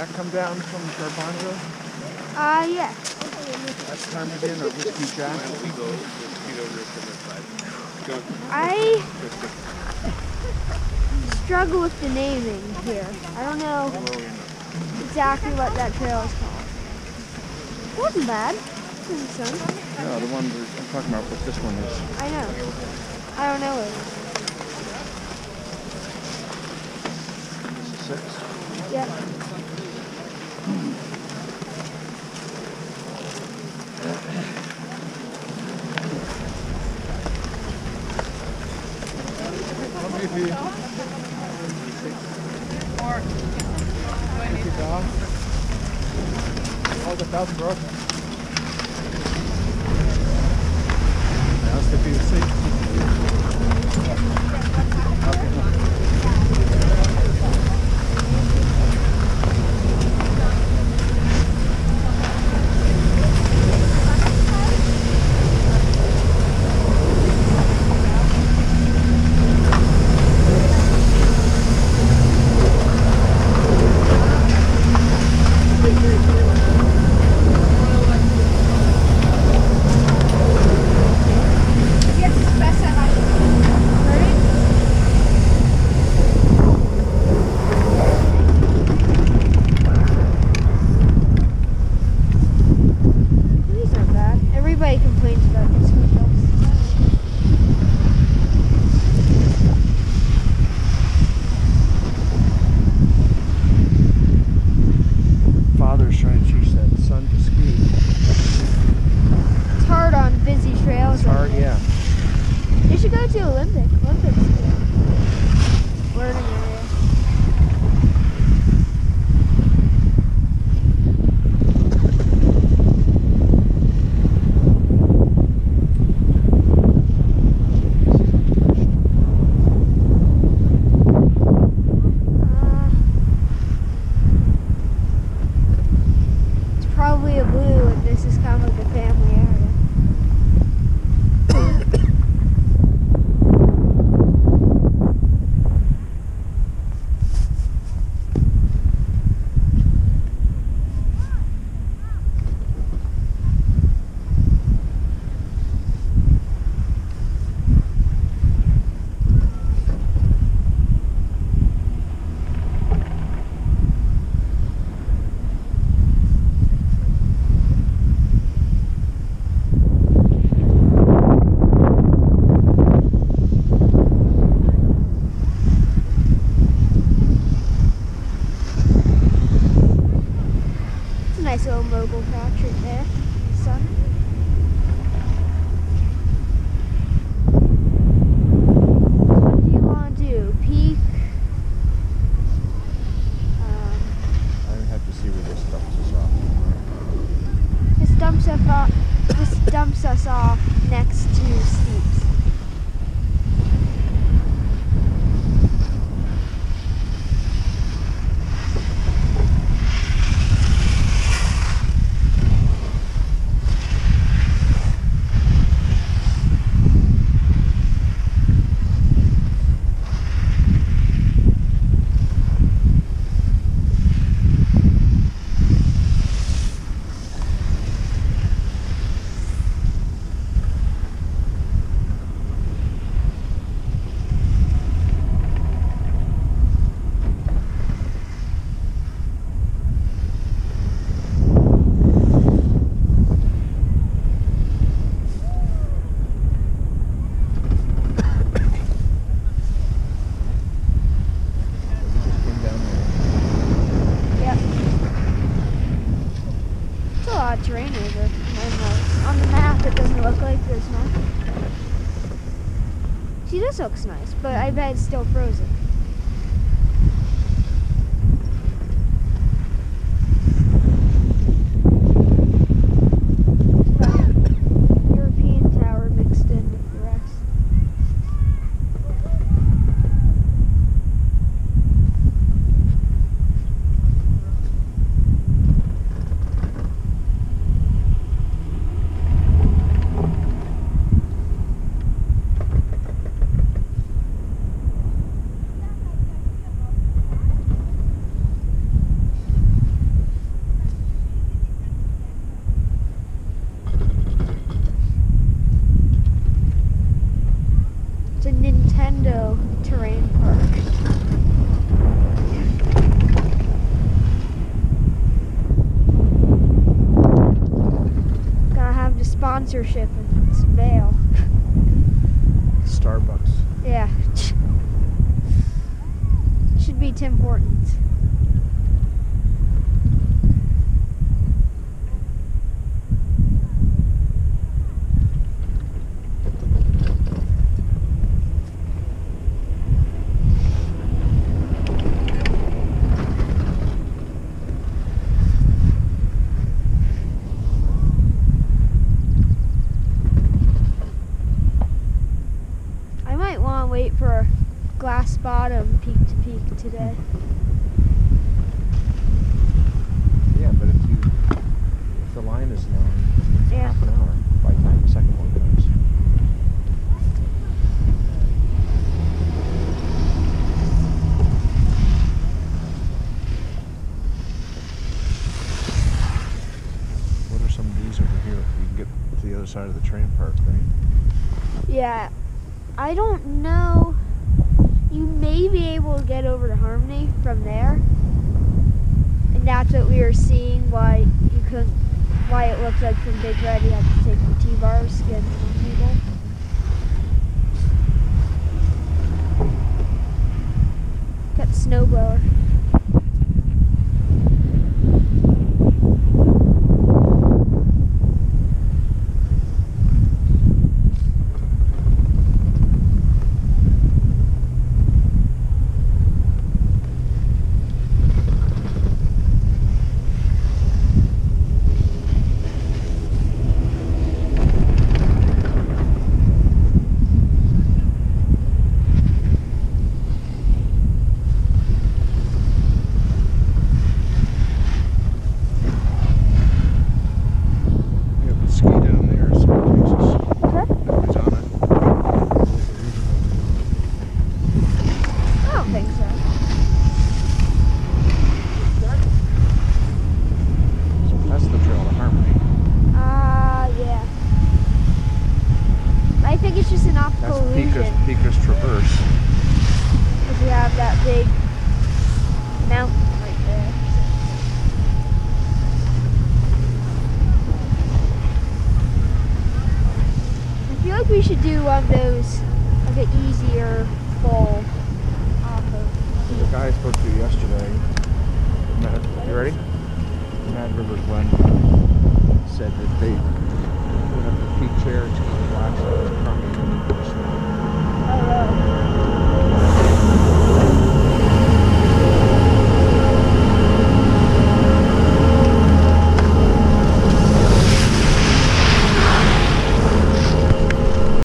that come down from Garbanzo? Yeah. That's ptarmigan or whiskey jack? I struggle with the naming here. I don't know exactly what that trail is called. It wasn't bad. It was fun. No, the one I'm talking about, what this one is. I know. I don't know it. This is 6? Yeah. All the 1,000, bro. How's the PVC? Nice little mogul patch right there in the sun. What do you want to do? Peak? I would have to see where this dumps us off. This dumps us off next to Steeps. Terrain over, and on the map it doesn't look like there's much. See, this looks nice, but I bet it's still frozen. European tower mixed in with the rest. sponsorship in Vale. Starbucks. Yeah. Should be Tim Hortons. I might want to wait for a glass bottom peak to peak today. Yeah, but if the line is long, Yeah. half an hour by the time the second one comes. What are some of these over here? You can get to the other side of the tram park, right? Yeah. I don't know. You may be able to get over to Harmony from there. And that's what we were seeing, why you couldn't, why it looked like from Big Red you had to take the T-bars to get to people. Got the snowblower. Big mountain right there. I feel like we should do one of those, like an easier fall off of. The guy I spoke to yesterday, you ready? Mad River Glen said that